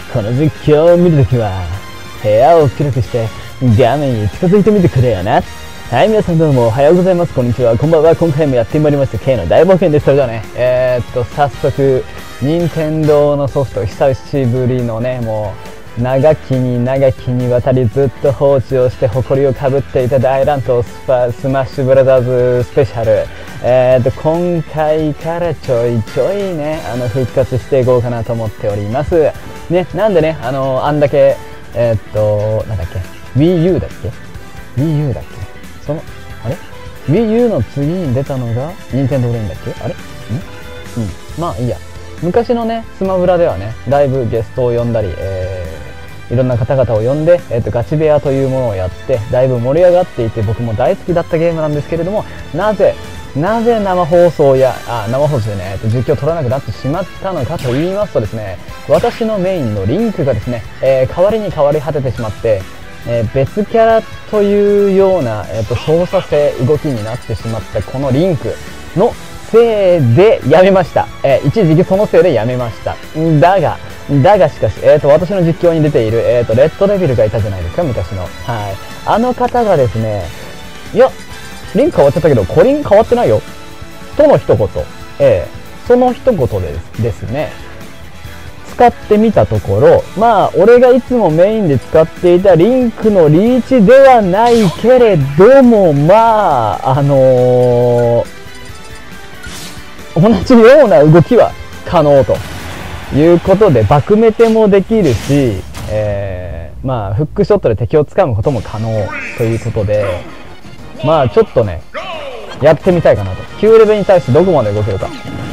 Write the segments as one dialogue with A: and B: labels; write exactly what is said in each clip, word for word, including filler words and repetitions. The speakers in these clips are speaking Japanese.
A: この実況を見るときは部屋を暗くして画面に近づいてみてくれよな。はい、皆さんどうもおはようございます。こんにちは。こんばんは。今回もやってまいりました K の大冒険です。それではね、えー、っと早速任天堂のソフト、久しぶりのね、もう長きに長きにわたりずっと放置をして誇りをかぶっていた大乱闘スパスマッシュブラザーズスペシャル、えー、っと今回からちょいちょいね、あの復活していこうかなと思っておりますね。なんでね、あのあんだけえー、っとなんだっけ Wii U だっけ Wii U だっけそのあれ Wii U の次に出たのが任天堂でいいんだっけ、あれんうんまあいいや。昔のねスマブラではね、だいぶゲストを呼んだり、えー、いろんな方々を呼んで、えー、とガチ部屋というものをやってだいぶ盛り上がっていて、僕も大好きだったゲームなんですけれども、なぜなぜ生放送やあ生放送でね、えー、と実況を取らなくなってしまったのかと言いますとですね、私のメインのリンクがですね、えー、代わりに変わり果ててしまって、えー、別キャラというような、えー、と操作性動きになってしまったこのリンクのせいでやめました。えー、一時期そのせいでやめました。だがだがしかし、えー、と私の実況に出ている、えー、とレッドデビルがいたじゃないですか、昔の。はい、あの方がですね、いやリンク変わっちゃったけどコリン変わってないよとの一言、えー、その一言ですですね、使ってみたところ、まあ俺がいつもメインで使っていたリンクのリーチではないけれども、まああのー、同じような動きは可能ということで、バクメテもできるし、えー、まあフックショットで敵を掴むことも可能ということで、まあちょっとねやってみたいかなと。きゅうレベルに対してどこまで動けるか。よ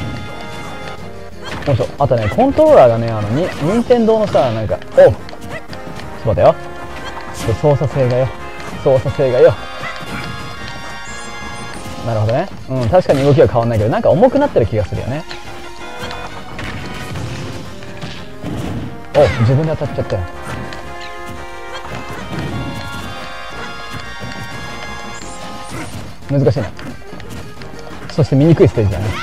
A: いしょ。あとね、コントローラーがね、あのに任天堂のさ、なんかおちょっと待てよ、操作性がよ操作性がよなるほどね。うん、確かに動きは変わんないけど、なんか重くなってる気がするよね。お、自分で当たっちゃったよ。難しいな。そして見にくいステージだね。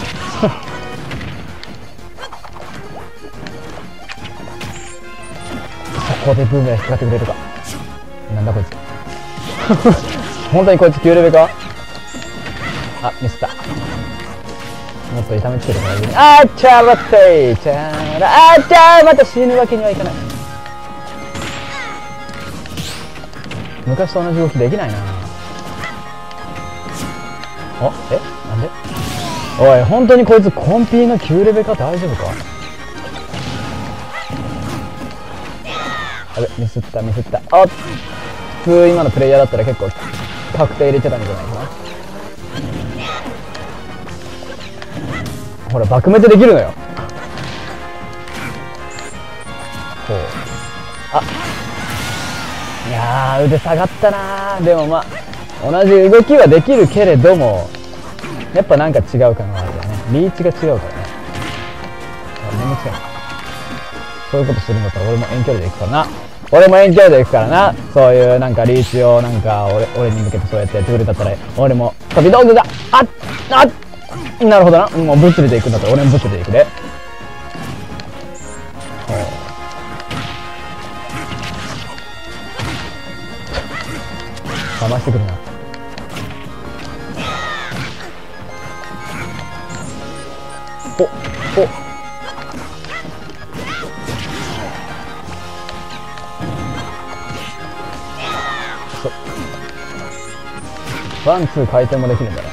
A: そこでブームが引っかかってくれるか。なんだこいつ。本当にこいつきゅうレベルか。あ、ミスった。もっと痛めつけてもらえるね。あーちゃー待ってーちゃーらあーちゃーまた死ぬわけにはいかない。昔と同じ動きできないな。あ、えなんで。おい、本当にこいつコンピーのきゅうレベルか。大丈夫か。あれミスったミスった。あ、普通今のプレイヤーだったら結構確定入れてたんじゃないかな。ほらバクメテできるのよ。こうあいやー腕下がったなー。でもまあ同じ動きはできるけれども、やっぱなんか違う感があるよね。リーチが違うからね。あ、めんどくさい。そういうことするんだったら俺も遠距離で行くからな。俺も遠距離で行くからな。そういうなんかリーチをなんか俺俺に向けてそうやってやってくれたったら、俺も飛び道具があっあっなるほどな。もう物理で行くんだったら俺も物理で行くで。かましてくるな。おおそワンツー回転もできるんだね。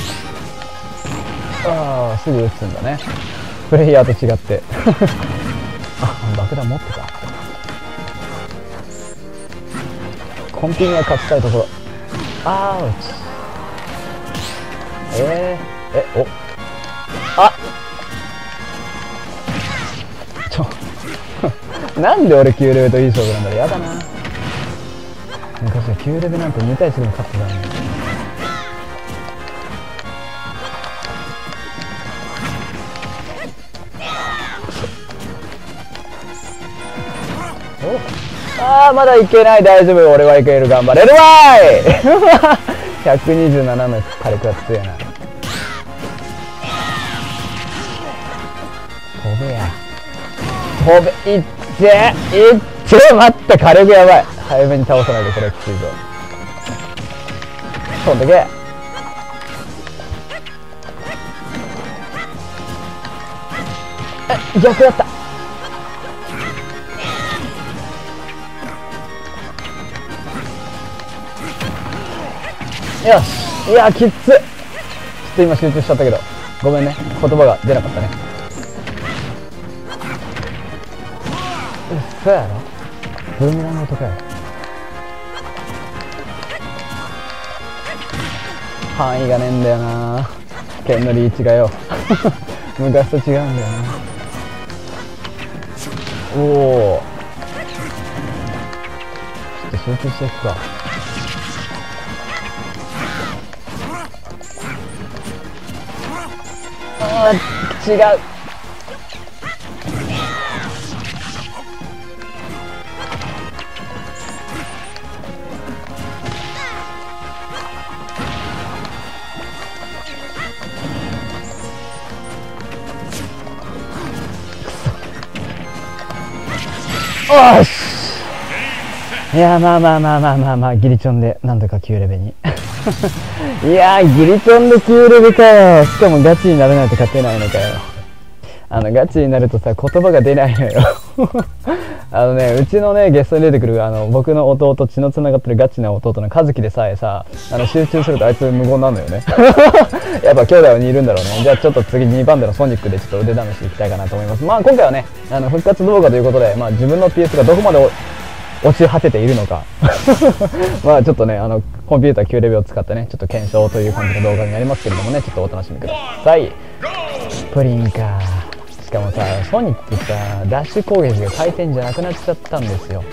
A: ああすぐ打つんだね、プレイヤーと違って。あ、爆弾持ってた。コンピには勝ちたいところ。あーうちえー、えおあちょなんで俺きゅうレベルといい勝負なんだろう。やだな。昔はきゅうレベルなんてに対するの勝ってたのに。あーまだいけない。大丈夫、俺はいける。頑張れるわーい。ひゃくにじゅうななの火力は強いな。飛べや飛べいっちゃいっちゃ待った、火力やばい。早めに倒さないで、これきついぞ。飛んでけ。え、逆だった。よし。いやきっつ。ちょっと今集中しちゃったけどごめんね、言葉が出なかったね。うっそやろ、ブーメランの音かよ。範囲がねえんだよな、剣のリーチがよ昔と違うんだよな。おお、ちょっと集中していくか。あー違う。おし、いやまあまあまあまあまあまあギリチョンでなんとかきゅうレベにいやーギリチョンできゅうレベかよ。しかもガチにならないと勝てないのかよ。あのガチになるとさ言葉が出ないのよあのね、うちのねゲストに出てくるあの僕の弟、血のつながってるガチな弟の和樹でさえさ、あの集中するとあいつ無言なんだよねやっぱ兄弟はにいるんだろうね。じゃあちょっと次にばん手のソニックでちょっと腕試しいきたいかなと思います。まあ今回はねあの復活動画ということで、まあ自分の ピーエス がどこまで落ち果てているのかまあちょっとねあのコンピューターきゅうレベを使ってねちょっと検証という感じの動画になりますけれどもね、ちょっとお楽しみください。プリンか。しかもさソニックさダッシュ攻撃が回転じゃなくなっちゃったんですよ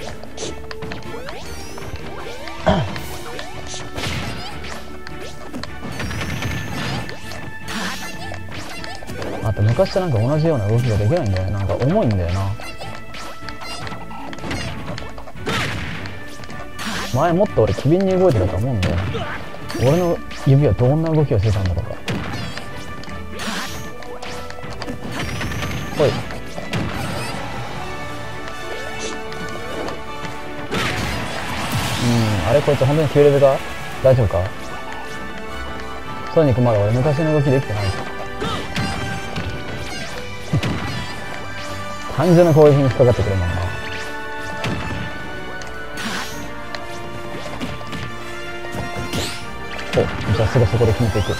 A: あと昔となんか同じような動きができないんだよね。なんか重いんだよな。前もっと俺機敏に動いてたと思うんだよな。俺の指はどんな動きをしてたんだろうか。ほい。うん、あれこいつ本当にきゅうレベか？大丈夫か？ソニックまだ俺昔の動きできてないぞ単純な攻撃に引っかかってくるもんな。お、じゃあすぐそこで決めていく。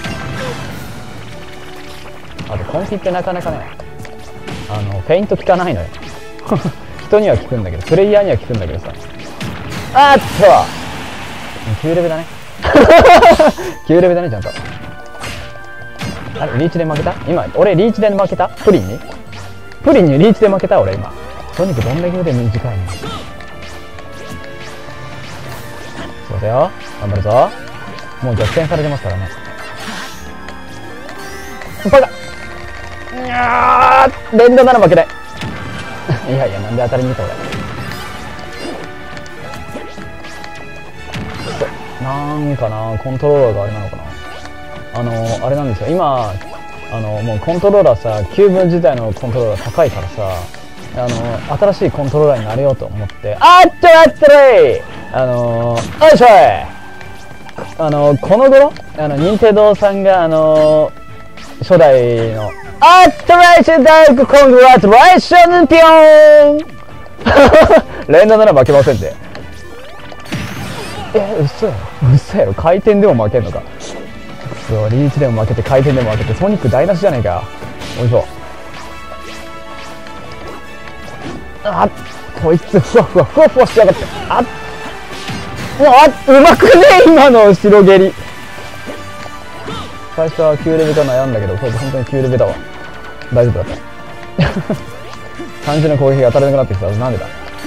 A: あとコンピってなかなかねあのフェイント効かないのよ人には効くんだけどプレイヤーには効くんだけどさ。あーっときゅうレベだねきゅうレベだねちゃんと。あれリーチで負けた？今俺リーチで負けた？プリンにプリンにリーチで負けた俺今。とにかくどんだけ腕短いの。そうだよ、頑張るぞ。もう逆転されてますからね。バカいやー連打なら負けないいやいやなんで当たりにいった俺。なんかなコントローラーがあれなのかな。あのあれなんですよ今あのもうコントローラーさキューブ自体のコントローラー高いからさ、あの新しいコントローラーになれようと思って、あっちゃあっちゃれあのよいしょいあのこの頃あの任天堂さんがあの初代のアットライションダークコングラチュレーションピョーン連打なら負けませんって。えうっそやろうっそやろ回転でも負けんのか。そうリーチでも負けて回転でも負けてソニック台無しじゃねえか。おいしょ。あこいつふわふわふわふわしやがって。あっもうあうまくね今の後ろ蹴り。最初はきゅうレベか悩んだけどこいつ本当にきゅうレベだわ。大丈夫だった単純な攻撃が当たらなくなってきた。なんでだ。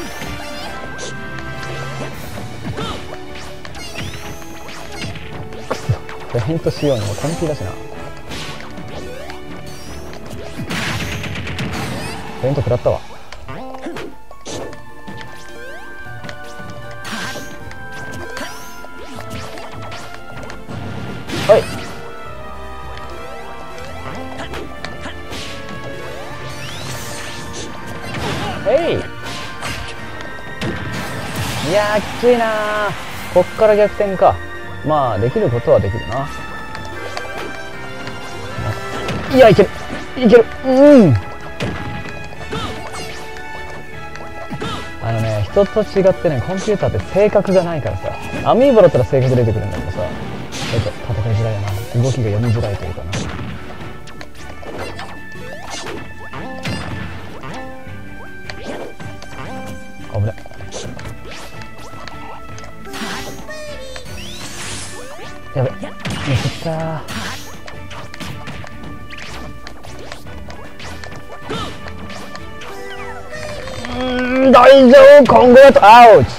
A: フェイントしようにもコンピだしな。フェイント食らったわ。はいえい。いやーきついなー。こっから逆転か。まあできることはできるな。いやいけるいける。うん。あのね、人と違ってね、コンピューターって性格がないからさ、アミーボだったら性格出てくるんだけどさ、えっと戦いづらいよな。動きが読みづらいというかな。危ない。やべ、ミスったー。うーん、大丈夫。今後だとアウチ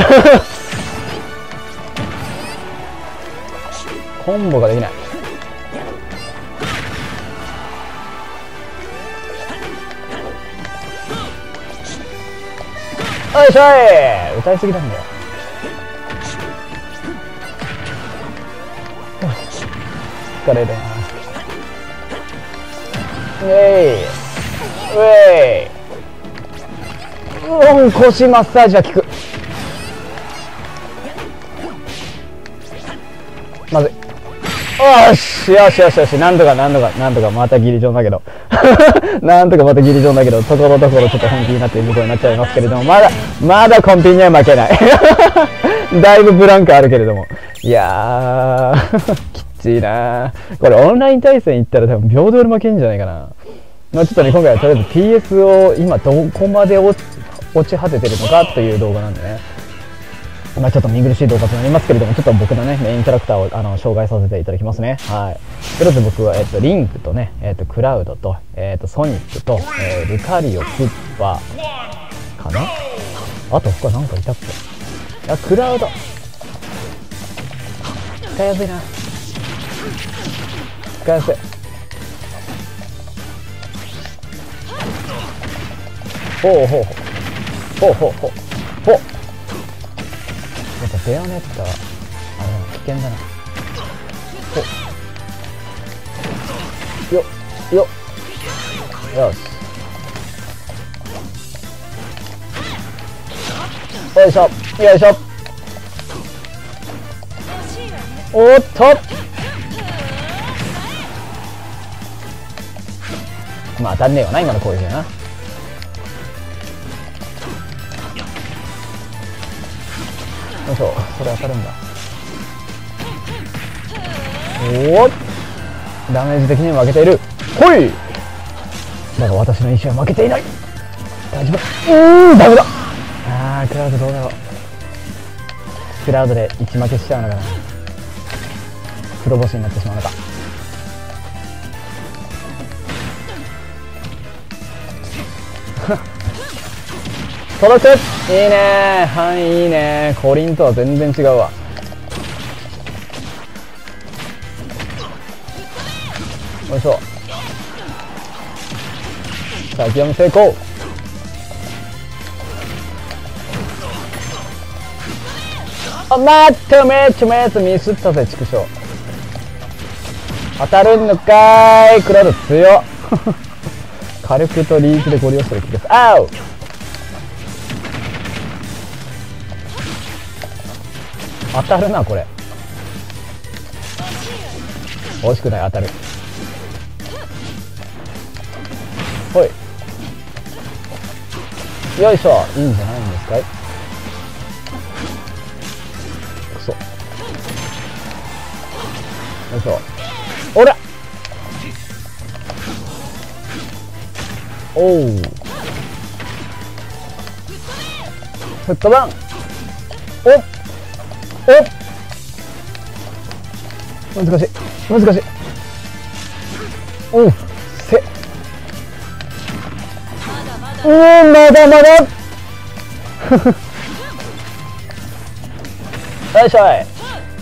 A: コンボができない。おいしょい。歌いすぎなんだよ。疲れるな。ウェイウェイ。うん、腰マッサージは効く。まずい。よしよしよしよし。なんとかなんとかなんとかまたギリジョンだけどなんとかまたギリジョンだけど、ところどころちょっと本気になっていることになっちゃいますけれども、まだまだコンピには負けないだいぶブランクあるけれども、いやーきっちいな。これオンライン対戦行ったら多分平等で負けんじゃないかな。まあちょっとね、今回はとりあえず ピーエス を今どこまで落ち落ち果ててるのかという動画なんでね、まあちょっと見苦しい動画となりますけれども、ちょっと僕のねメインキャラクターをあの紹介させていただきますね。はい。とりあえず僕はえっとリンクとね、えっとクラウドとえっとソニックと、えー、ルカリオ、クッパかな。あと他なんかいたっけ。あ、クラウド使いやすいな。使いやすい。ほうほうほうほうほうほうほう。やっぱベアネッタはあれだな、危険だな。ほよっよっよし。よいしょよいしょ。おっと、まあ当たんねえわな今の攻撃だな。よいしょ、それ当たるんだ。おお、ダメージ的には負けている。ほい。だが私の意志は負けていない。大丈夫。うーん、ダメだ。あー、クラウドどうだろう。クラウドで一負けしちゃうのかな。黒星になってしまうのか。届く。いいねー。はい、いいねー。コリンとは全然違うわ。よいしょ。先読み成功。あ、待って、めっちゃめっちゃミスったぜ、畜生。当たるのかーい。クラウド強っ火力とリーチでゴリ押してる気がする。あう。当たるな、これ。惜しくない、当たる。ほい。よいしょ。いいんじゃないんですかい。くそ。よいしょ。おら。おう。フットバン。おっお、難しい難しい。おう、せうーん、まだまだよいしょい。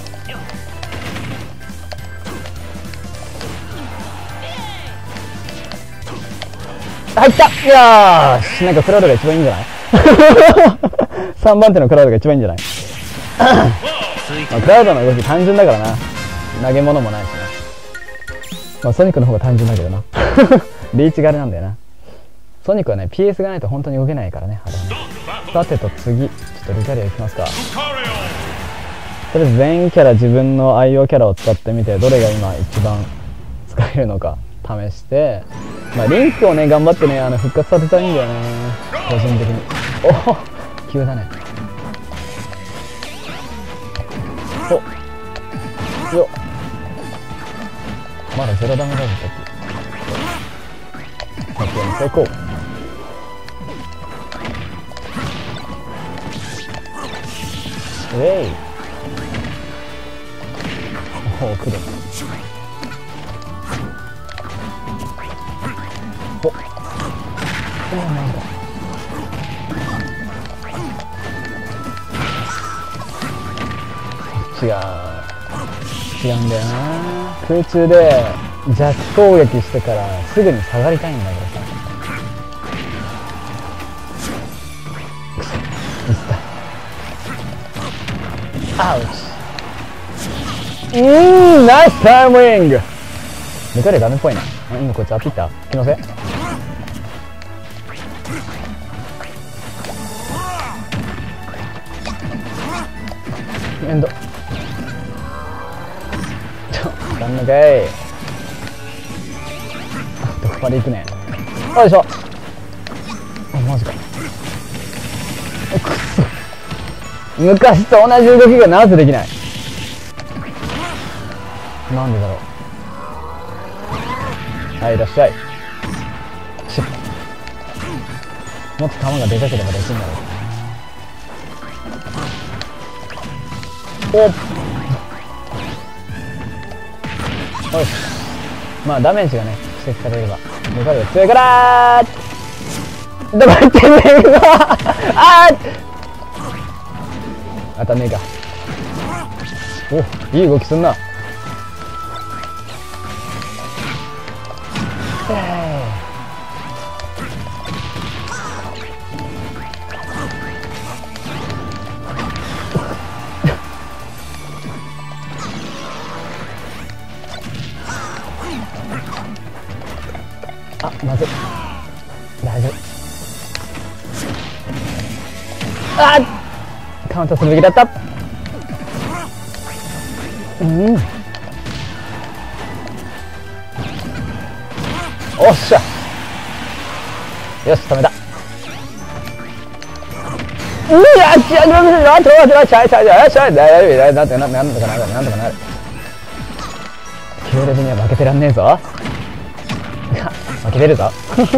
A: 入った。いやーし、なんかクラウドが一番いいんじゃないさんばん手のクラウドが一番いいんじゃないまあ、クラウドの動き単純だからな。投げ物もないしな。まあソニックの方が単純だけどなリーチがあれなんだよな。 ソニックはね ピーエス がないと本当に動けないからねあれはね。さてと次ちょっとルカリアいきますか。とりあえず全キャラ自分の愛用キャラを使ってみてどれが今一番使えるのか試して、まあ、リンクをね頑張ってねあの復活させたいんだよね個人的に。おお急だね。およっまだゼロダメだぞさっき。発見成功。ウェイおお来る。おっおおなんだ違う違うんだよな。空中で弱攻撃してからすぐに下がりたいんだけどさ。くそミスった。アウチ。うーんナイスタイミング。抜かれダメっぽいな。今こいつあっち行った気のせい。エンドなんだかい。どこまで行くね。よいしょ。あマジか。えくっそ昔と同じ動きがなぜできない。なんでだろう。はいいらっしゃい。しもっと球がでかければできるんだろう。おっよしまあダメージがね指摘されればルカリオ強いからー。どこ行ってんねんあー当たんねえか。おいい動きすんな。あまずい大丈夫。あっカウントするべきだった。うんおっしゃよし止めた。うわっちゃうわっちゃうわっちゃうわっちゃうわっちゃうわっちゃう大丈夫なんとかなんとかなるなんとかなる。強烈には負けてらんねえぞ。負けてるぞ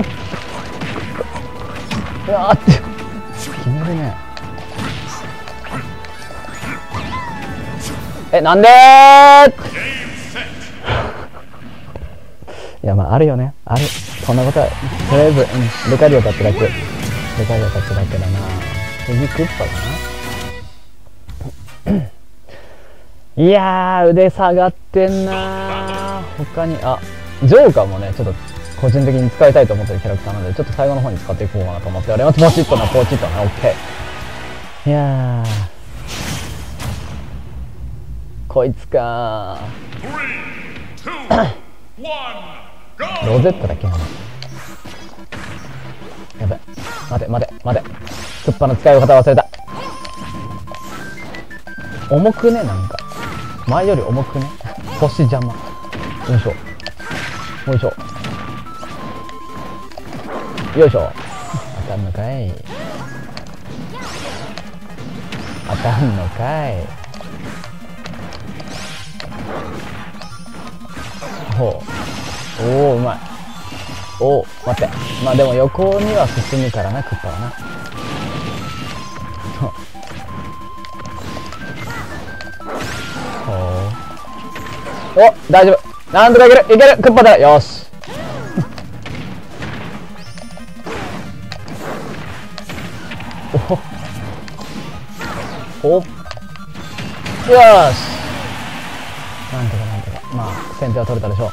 A: うわーって決めるね。えなんでーいやまああるよねあるそんなことはとりあえず、うん、ルカリオ勝つだけルカリオ勝つだけだな。次クッパかないやー腕下がってんなー。他にあジョーカーもねちょっと個人的に使いたいと思ってるキャラクターなのでちょっと最後の方に使っていこうかなと思っております。ポチッとなポチッとなオッケー。いやーこいつかロゼッタだっけな。やべ待て待て待てクッパの使い方忘れた。重くねなんか前より重くね腰邪魔。よいしょよいしょよいしょ当たんのかい当たんのかい。ほうおおうまい。おお待ってまあでも横には進むからなクッパはな。ほうお大丈夫なんとかいけるいけるクッパだよしおおよしなんとかなんとかまあ先手は取れたでしょ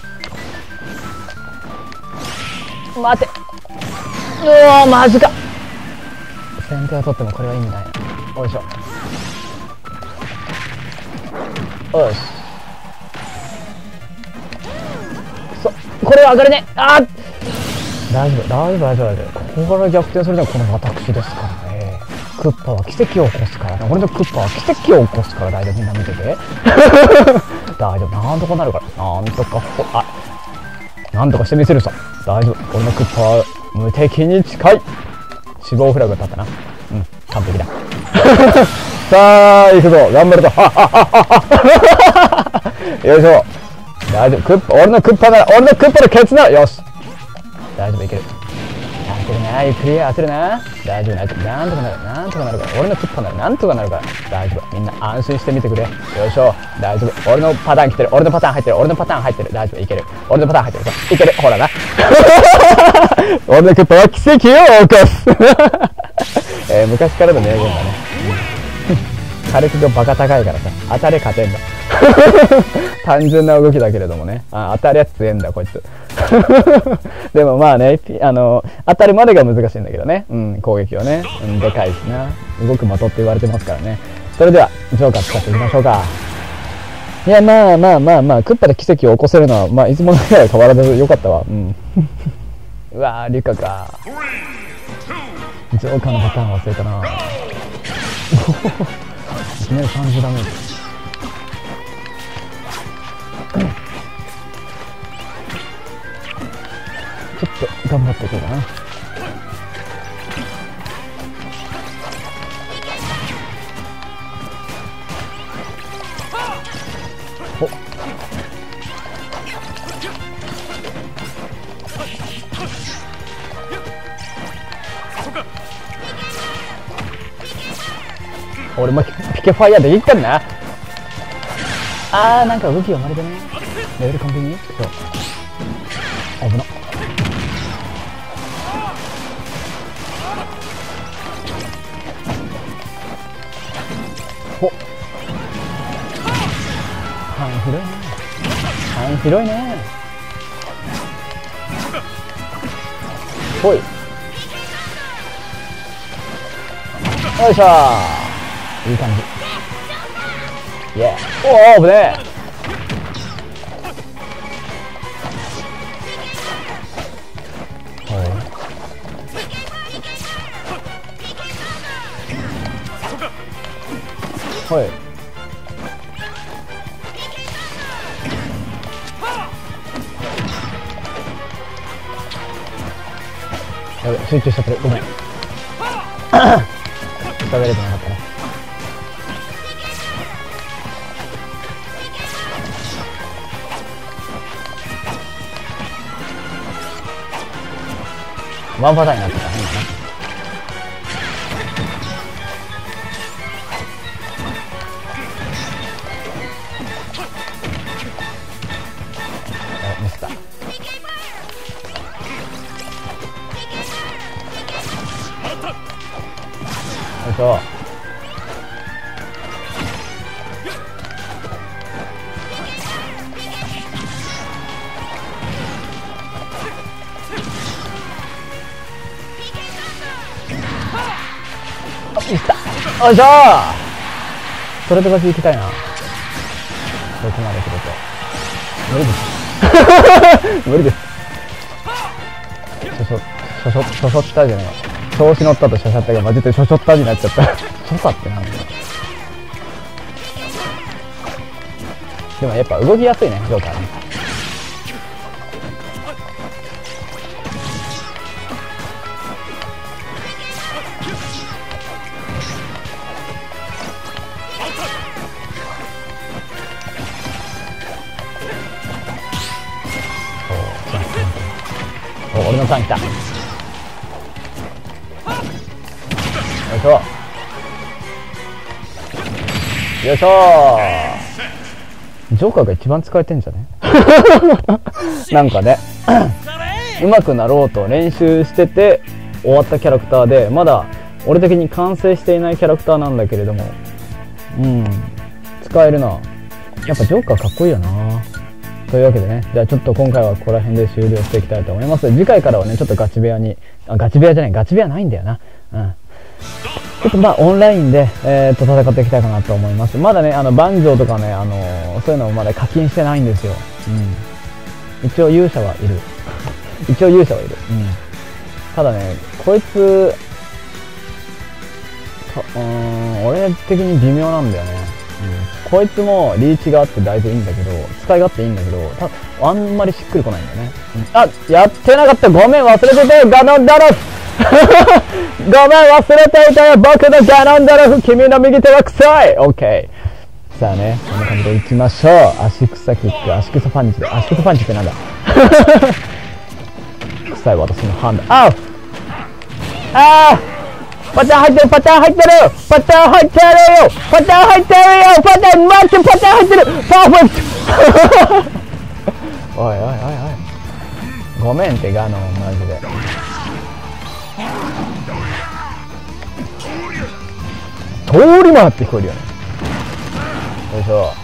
A: う。待てうわーマジか。先手は取ってもこれは意味ないな。よいしょよしくそこれは上がれねあー大丈夫大丈夫大丈夫大丈夫。ここから逆転するのはこの私ですからね。クッパは奇跡を起こすからね。俺のクッパは奇跡を起こすから大丈夫。みんな見てて大丈夫。なんとかなるからなんとかほあなんとかしてみせるさ。大丈夫。俺のクッパは無敵に近い。死亡フラグ立ったな。うん完璧ださあ行くぞ頑張るぞよいしょ大丈夫。クッパ俺のクッパなら俺のクッパのケツなよし大丈夫いける。焦るなゆっくり焦るな大丈夫大丈夫なんとかなるなんとかなるから俺のクッパならなんとかなるから大丈夫。みんな安心してみてくれよいしょ大丈夫。俺のパターン来てる俺のパターン入ってる俺のパターン入ってる大丈夫いける。俺のパターン入ってるさいけるほらな俺のクッパは奇跡を起こすえー、昔からの名言だね火力がバカ高いからさ当たり勝てんだ単純な動きだけれどもねあ当たりは強えんだこいつでもまあねあの当たるまでが難しいんだけどね、うん、攻撃をね、うん、でかいしな動く的って言われてますからね。それではジョーカー使っていきましょうか。いやまあまあまあまあクッパで奇跡を起こせるのはまあいつものぐらい変わらずよかったわ。うんうわーリュカかジョーカーのパターン忘れたないきなりさんじゅうダメージちょっと頑張っていこうかな。お俺もピケファイヤーできたんな。あーなんか動きがまるでねレベル完璧にそう危なっ。ほっ範囲広いね範囲広いねほいよいしょいい感じイエーおお危ねえはい。やべ、集中しちゃってる。ごめん。食べれてなかったね。ワンパターンになってたね、今ね。ミスった。よいしょ。ミスった。よいしょー。それとか聞いてたいな。どこまで来ると無理です無理です。しょしょしょしょしょしょったじゃねえ調子乗ったとしょしょったが混じってしょしょったになっちゃったしょさってなんだよ。でもやっぱ動きやすいねジョーカーね。お俺のターン来た。よいしょよいしょー。ジョーカーが一番使えてんじゃねなんかね上手くなろうと練習してて終わったキャラクターでまだ俺的に完成していないキャラクターなんだけれどもうん使えるな。やっぱジョーカーかっこいいよな。というわけでね、じゃあちょっと今回はここら辺で終了していきたいと思います。次回からはねちょっとガチ部屋にあガチ部屋じゃないガチ部屋ないんだよな。うんちょっとまあオンラインで、えー、っと戦っていきたいかなと思います。まだねあのバンジョーとかねあのー、そういうのもまだ課金してないんですよ。うん一応勇者はいる一応勇者はいる。うんただね、こいつ、うーん、俺的に微妙なんだよね。うん、こいつもリーチがあってだいぶいいんだけど、使い勝手いいんだけど、たあんまりしっくりこないんだよね。うん、あ、やってなかった、ごめん、忘れてて、ガノンダロフごめん、忘れていたよ、僕のガノンダロフ、君の右手は臭い。オッケー。さあね、こんな感じでいきましょう。足草キック、足草パンチで、足草パンチってなんだ臭い私のハンド。あうあーパターン入ってる、パターン入ってる、パターン入ってるよ、パターン入ってるよ、パターンマッチ、パターン入ってる、パーフェクトおいおいおいおい、ごめんってガノン、マジで。通り魔って聞こえるよね。よいしょ。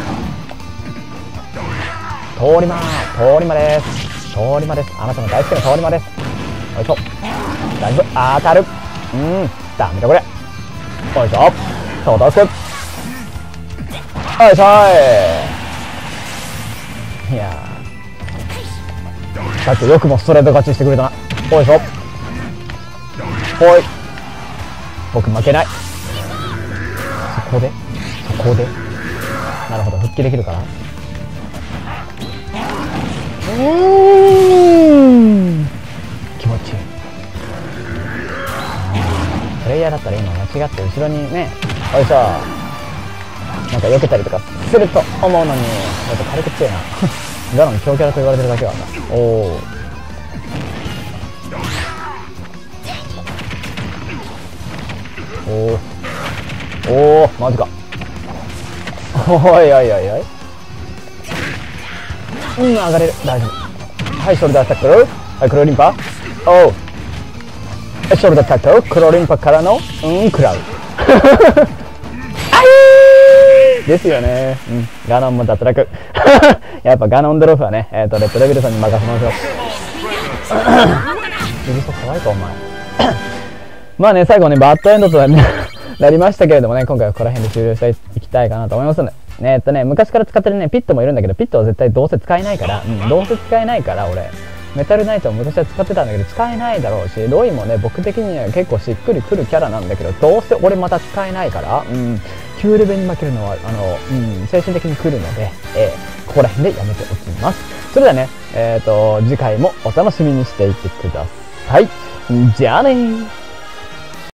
A: 通り魔、通り魔です。通り魔です。あなたの大好きな通り魔です。よいしょ。だいぶ当たる。うん、ダメだこれ。よいしょ。届く。よいしょい。いやー。さっきよくもストレート勝ちしてくれたな。よいしょ。ほい。僕負けない。そこでそこでなるほど、復帰できるかな。うーん、気持ちいい。プレイヤーだったら今間違って後ろにね、よいしょ、なんか避けたりとかすると思うのに、やっぱ軽く強いなガロン強キャラと言われてるだけはな。おお、おおおお、マジか。おいおいおいおい、うん、上がれる、大丈夫。はい、ショルダータックル、はい、黒リンパ、おう、ショルダータックル、黒リンパからのうん食らうあいーですよね。うん、ガノンも脱落やっぱガノンドロフはね、えっ、ー、とレッドレベルさんに任せましょう指そ可愛いかお前まあね、最後ねバッドエンドとはねなりましたけれどもね、今回はここら辺で終了していきたいかなと思いますので、ね、えっとね、昔から使ってるね、ピットもいるんだけど、ピットは絶対どうせ使えないから、うん、どうせ使えないから、俺、メタルナイトも昔は使ってたんだけど、使えないだろうし、ロイもね、僕的には結構しっくりくるキャラなんだけど、どうせ俺また使えないから、うん、きゅうレベルに負けるのは、あの、うん、精神的に来るので、えー、ここら辺でやめておきます。それではね、えっと、次回もお楽しみにしていてください。じゃあねー。